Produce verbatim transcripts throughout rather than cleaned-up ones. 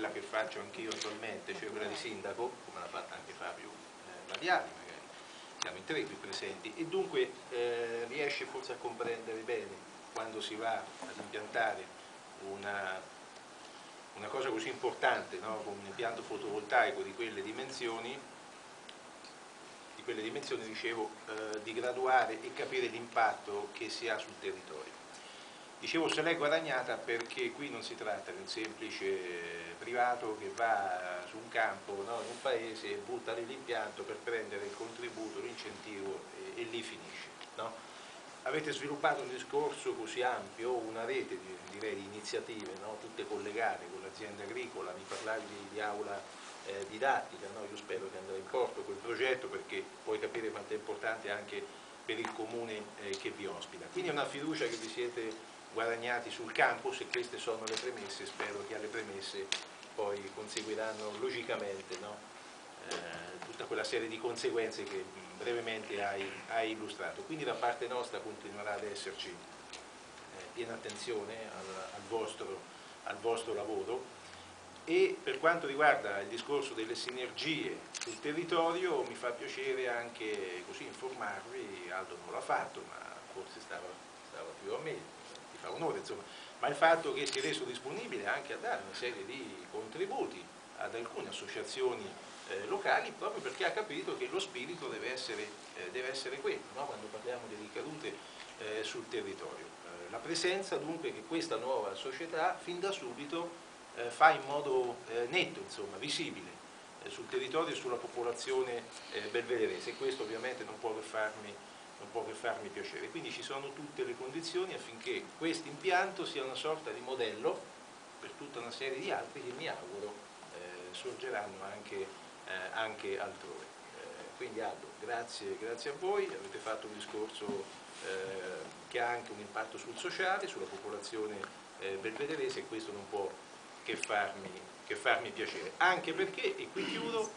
quella che faccio anch'io attualmente, cioè quella di sindaco, come l'ha fatta anche Fabio eh, Madiani, magari siamo in tre qui presenti, e dunque eh, riesce forse a comprendere bene quando si va ad impiantare una, una cosa così importante, no? Come un impianto fotovoltaico di quelle dimensioni, di quelle dimensioni dicevo, eh, di graduare e capire l'impatto che si ha sul territorio. Dicevo se l'è guadagnata perché qui non si tratta di un semplice privato che va su un campo, no, in un paese e butta lì l'impianto per prendere il contributo, l'incentivo e, e lì finisce. No? Avete sviluppato un discorso così ampio, una rete di, direi, di iniziative, no? Tutte collegate con l'azienda agricola, mi parlavi di, di aula eh, didattica, no? Io spero che andrà in porto quel progetto perché puoi capire quanto è importante anche per il comune eh, che vi ospita. Quindi è una fiducia che vi siete guadagnati sul campo, se queste sono le premesse, spero che alle premesse poi conseguiranno logicamente, no? eh, tutta quella serie di conseguenze che brevemente hai, hai illustrato. Quindi da parte nostra continuerà ad esserci eh, piena attenzione al, al, vostro, al vostro lavoro, e per quanto riguarda il discorso delle sinergie sul territorio mi fa piacere anche così informarvi, Aldo non l'ha fatto ma forse stava, stava più a me, fa onore, insomma, ma il fatto che si è reso disponibile anche a dare una serie di contributi ad alcune associazioni eh, locali, proprio perché ha capito che lo spirito deve essere, eh, deve essere quello, no? Quando parliamo di ricadute eh, sul territorio. Eh, la presenza dunque che questa nuova società fin da subito eh, fa in modo eh, netto, insomma, visibile eh, sul territorio e sulla popolazione eh, belvederese, e questo ovviamente non può che farmi non può che farmi piacere. Quindi ci sono tutte le condizioni affinché questo impianto sia una sorta di modello per tutta una serie di altri che mi auguro eh, sorgeranno anche, eh, anche altrove. Eh, quindi Aldo, grazie, grazie a voi, avete fatto un discorso eh, che ha anche un impatto sul sociale, sulla popolazione eh, belvederese, e questo non può che farmi, che farmi piacere. Anche perché, e qui chiudo,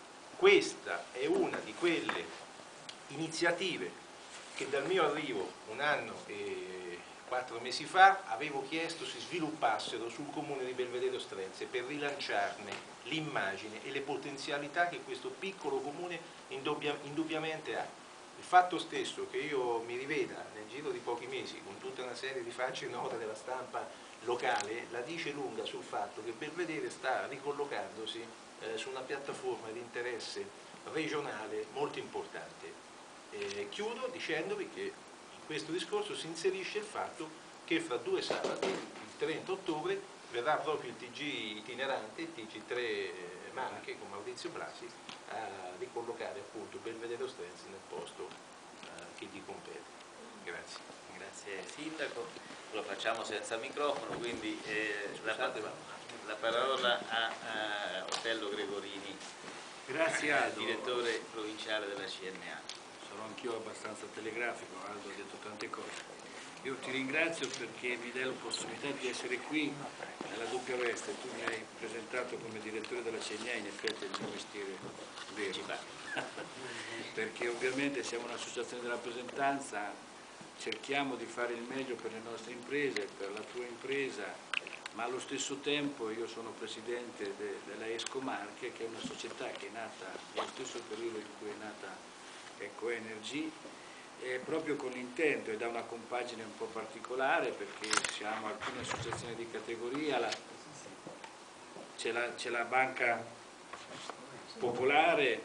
questa è una di quelle iniziative che dal mio arrivo un anno e quattro mesi fa avevo chiesto si sviluppassero sul comune di Belvedere Ostrense per rilanciarne l'immagine e le potenzialità che questo piccolo comune indubbia, indubbiamente ha. Il fatto stesso che io mi riveda nel giro di pochi mesi con tutta una serie di facce note della stampa locale la dice lunga sul fatto che Belvedere sta ricollocandosi eh, su una piattaforma di interesse regionale molto importante. Eh, chiudo dicendovi che in questo discorso si inserisce il fatto che fra due sabati, il trenta ottobre, verrà proprio il T G itinerante, il T G tre Marche con Maurizio Blasi, a ricollocare appunto Belvedere Ostrense nel posto eh, che gli compete. Grazie. Grazie Sindaco, lo facciamo senza microfono, quindi eh, la, la parola a, a Otello Gregorini, Grazie Aldo. direttore provinciale della C N A. Sarò anch'io abbastanza telegrafico, Aldo ha detto tante cose. Io ti ringrazio perché mi dai l'opportunità di essere qui nella doppia veste. Tu mi hai presentato come direttore della C N A, in effetti è il mio mestiere vero. Perché ovviamente siamo un'associazione di rappresentanza, cerchiamo di fare il meglio per le nostre imprese, per la tua impresa, ma allo stesso tempo io sono presidente de, della Esco Marche, che è una società che è nata nello stesso periodo in cui è nata Eco Energy, eh, proprio con l'intento, e da una compagine un po' particolare perché siamo alcune associazioni di categoria, c'è la, c'è la Banca Popolare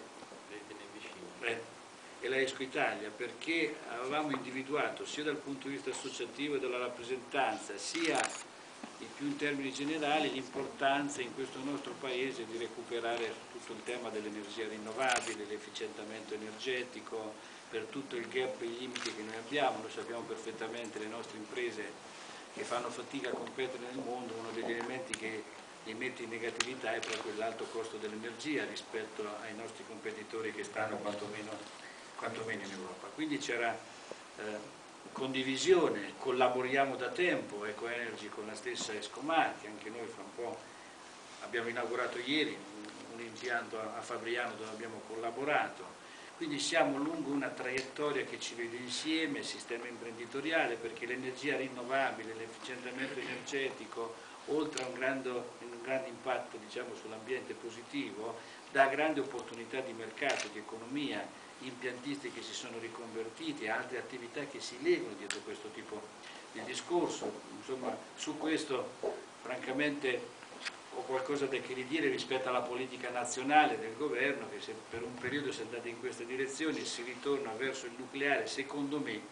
eh, e la Esco Italia, perché avevamo individuato sia dal punto di vista associativo e della rappresentanza, sia più in termini generali l'importanza in questo nostro paese di recuperare tutto il tema dell'energia rinnovabile, l'efficientamento energetico, per tutto il gap e i limiti che noi abbiamo. Noi sappiamo perfettamente le nostre imprese che fanno fatica a competere nel mondo, uno degli elementi che li mette in negatività è proprio l'alto costo dell'energia rispetto ai nostri competitori che stanno quantomeno, quantomeno in Europa. Quindi c'era eh, condivisione, collaboriamo da tempo, Eco Energy con la stessa Esco Marche, anche noi fra un po' abbiamo inaugurato ieri un, un impianto a, a Fabriano dove abbiamo collaborato, quindi siamo lungo una traiettoria che ci vede insieme, sistema imprenditoriale, perché l'energia rinnovabile, l'efficientamento energetico, oltre a un grande, un grande impatto, diciamo, sull'ambiente positivo, dà grande opportunità di mercato, di economia, impiantisti che si sono riconvertiti, altre attività che si legano dietro questo tipo di discorso. Insomma, su questo francamente ho qualcosa da che ridire rispetto alla politica nazionale del governo, che se per un periodo si è andata in questa direzione e si ritorna verso il nucleare. Secondo me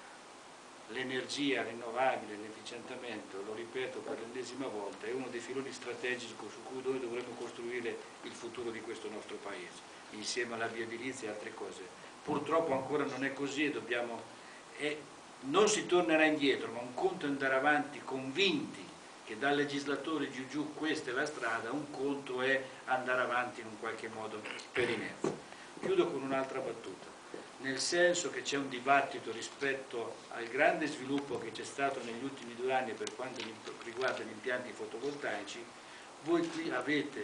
l'energia rinnovabile, l'efficientamento, lo ripeto per l'ennesima volta, è uno dei filoni strategici su cui noi dovremmo costruire il futuro di questo nostro Paese, insieme alla viabilizia e altre cose. Purtroppo ancora non è così e dobbiamo, e non si tornerà indietro, ma un conto è andare avanti convinti che dal legislatore giù giù questa è la strada, un conto è andare avanti in un qualche modo per inerzia. Chiudo con un'altra battuta, nel senso che c'è un dibattito rispetto al grande sviluppo che c'è stato negli ultimi due anni per quanto riguarda gli impianti fotovoltaici. Voi qui avete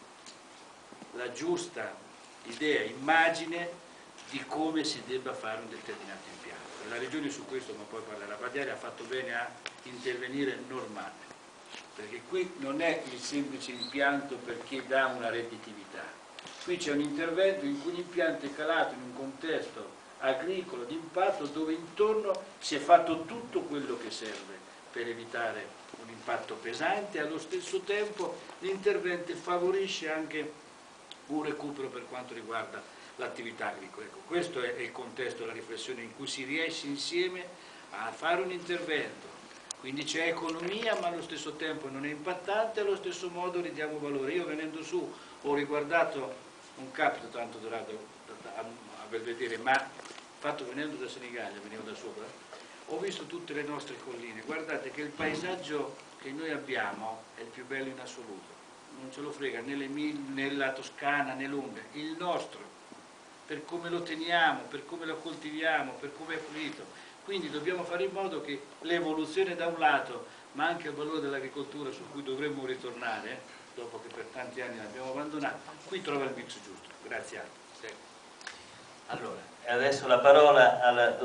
la giusta idea, immagine di come si debba fare un determinato impianto. E la Regione su questo, ma poi parlerà Badiali, ha fatto bene a intervenire normale, perché qui non è il semplice impianto perché dà una redditività. Qui c'è un intervento in cui l'impianto è calato in un contesto agricolo di impatto dove intorno si è fatto tutto quello che serve per evitare un impatto pesante e allo stesso tempo l'intervento favorisce anche un recupero per quanto riguarda l'attività agricola. Ecco, questo è il contesto, la riflessione in cui si riesce insieme a fare un intervento. Quindi c'è economia ma allo stesso tempo non è impattante, allo stesso modo ridiamo valore. Io venendo su ho riguardato un capito tanto dorato a Belvedere, ma fatto venendo da Senigallia, venivo da sopra, ho visto tutte le nostre colline. Guardate che il paesaggio che noi abbiamo è il più bello in assoluto, non ce lo frega né l'Emilia, né la Toscana, né l'Umbria, il nostro, per come lo teniamo, per come lo coltiviamo, per come è pulito. Quindi dobbiamo fare in modo che l'evoluzione da un lato, ma anche il valore dell'agricoltura su cui dovremmo ritornare, dopo che per tanti anni l'abbiamo abbandonato, qui trova il mix giusto. Grazie. Allora, adesso la parola al